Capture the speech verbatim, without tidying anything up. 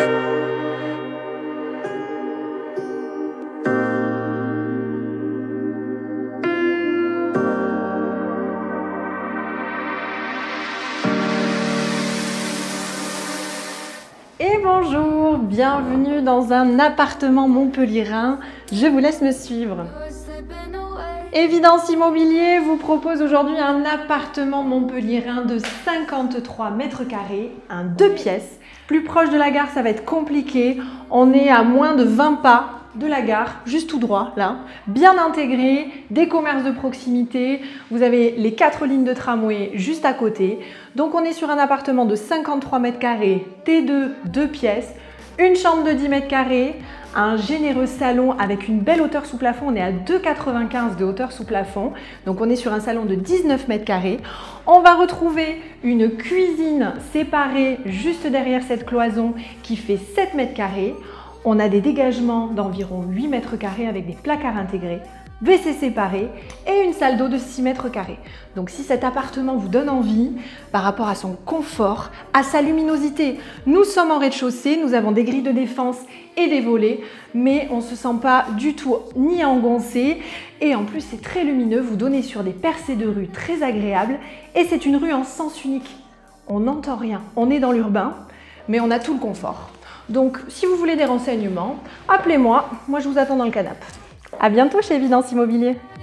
Et bonjour, bienvenue dans un appartement montpelliérain. Je vous laisse me suivre. Évidence Immobilier vous propose aujourd'hui un appartement montpelliérain de cinquante-trois mètres carrés, un deux pièces. Plus proche de la gare, ça va être compliqué. On est à moins de vingt pas de la gare, juste tout droit là, bien intégré, des commerces de proximité, vous avez les quatre lignes de tramway juste à côté. Donc on est sur un appartement de cinquante-trois mètres carrés, T deux, deux pièces, une chambre de dix mètres carrés, un généreux salon avec une belle hauteur sous plafond, on est à deux mètres quatre-vingt-quinze de hauteur sous plafond, donc on est sur un salon de dix-neuf mètres carrés. On va retrouver une cuisine séparée juste derrière cette cloison qui fait sept mètres carrés. On a des dégagements d'environ huit mètres carrés avec des placards intégrés, W C séparés et une salle d'eau de six mètres carrés. Donc si cet appartement vous donne envie par rapport à son confort, à sa luminosité, nous sommes en rez-de-chaussée, nous avons des grilles de défense et des volets, mais on ne se sent pas du tout ni engoncé et en plus c'est très lumineux, vous donnez sur des percées de rue très agréables et c'est une rue en sens unique. On n'entend rien, on est dans l'urbain, mais on a tout le confort. Donc, si vous voulez des renseignements, appelez-moi. Moi, je vous attends dans le canapé. À bientôt chez Évidence Immobilier.